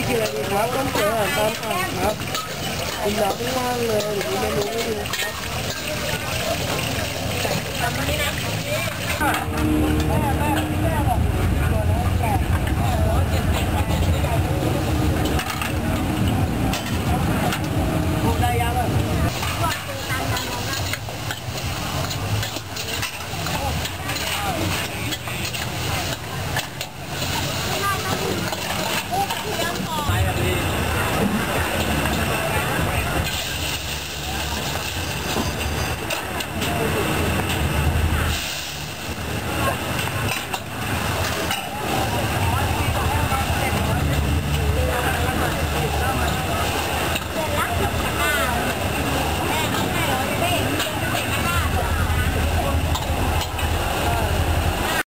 กินอะไรดีครับต้มเสืออาหารตามสั่งครับกินน้ำไม่ว่างเลยหรือเมนูไม่ดูครับ